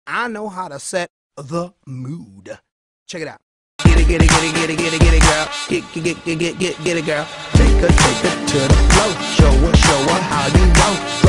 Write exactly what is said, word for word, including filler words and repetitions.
I know how to set the mood. Check it out. Get it, get it, get it, get it, get it, get it, girl. Get, get, get, get, get, get it, girl. Take her, take her to the floor. Show her, show her how you want.